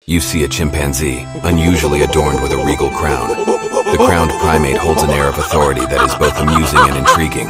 You see a chimpanzee, unusually adorned with a regal crown. The crowned primate holds an air of authority that is both amusing and intriguing.